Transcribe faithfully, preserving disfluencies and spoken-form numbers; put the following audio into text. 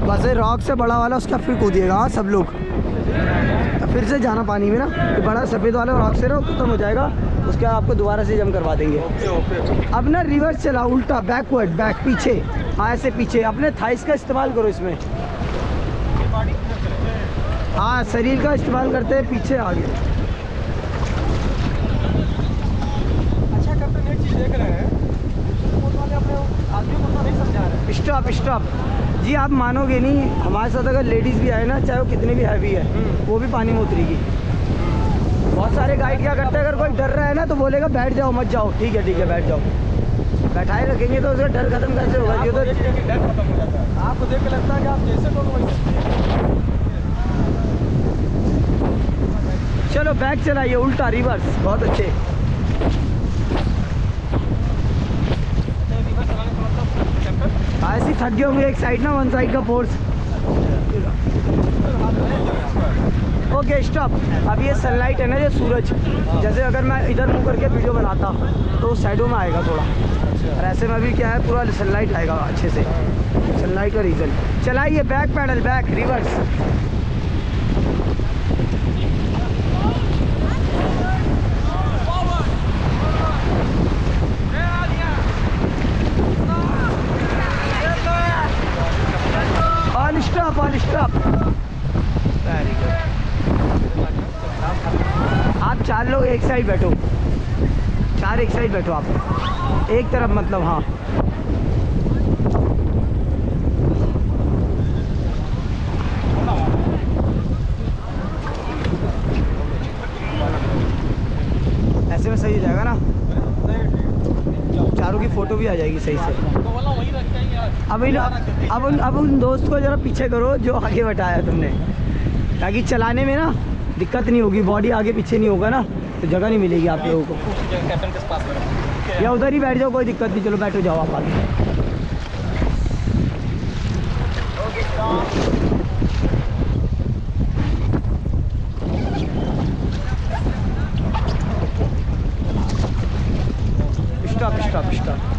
बस ये रॉक से बड़ा वाला उसका फिर कूदिएगा। हाँ सब लोग फिर से जाना पानी में ना, तो बड़ा सफ़ेद वाला रॉक से ना खत्म हो जाएगा, उसके बाद आपको दोबारा से जम करवा देंगे। अब ना रिवर्स चला, उल्टा बैकवर्ड, बैक पीछे। हाँ ऐसे पीछे, अपने थाइस का इस्तेमाल करो इसमें। हाँ शरीर का इस्तेमाल करते हैं, पीछे आगे। अच्छा कैप्टन एक चीज़ देख रहे हैं, वाले अपने आदमी को नहीं समझा रहे। स्टॉप स्टॉप जी, आप मानोगे नहीं, हमारे साथ अगर लेडीज़ भी आए ना, चाहे वो कितने भी हैवी है, वो भी पानी में उतरेगी। बहुत सारे गाइड क्या करते हैं, अगर कोई डर रहा है ना तो बोलेगा बैठ जाओ मत जाओ, ठीक है ठीक है बैठ जाओ। बैठाए रखेंगे तो उसका डर खत्म कैसे होगा? ये तो डर खत्म हो जाता है। आपको देख के लगता है कि आप जैसे बोलो वैसे। चलो बैक चलाइए, उल्टा रिवर्स, बहुत अच्छे। ऐसे थक गए होंगे एक साइड ना, वन साइड का फोर्स। Okay stop. अब ये सनलाइट है ना, ये सूरज, जैसे अगर मैं इधर मुँह करके वीडियो बनाता तो साइडों में आएगा थोड़ा, और ऐसे में भी क्या है पूरा सनलाइट आएगा अच्छे से। सनलाइट का रीज़न। चलाइए back paddle, back reverse. All stop, all stop. Very good. आप चार लोग एक साइड बैठो, चार एक साइड बैठो आप, एक तरफ मतलब। हाँ ऐसे में सही हो जाएगा ना, चारों की फ़ोटो भी आ जाएगी सही से। अब इन अब उन अब उन दोस्त को जरा पीछे करो जो आगे बैठाया तुमने, ताकि चलाने में ना दिक्कत नहीं होगी, बॉडी आगे पीछे नहीं होगा ना, तो जगह नहीं मिलेगी आप लोगों को। कैप्टन के पास या उधर ही बैठ जाओ, कोई दिक्कत नहीं, चलो बैठो जाओ आप आगे। Stop stop stop.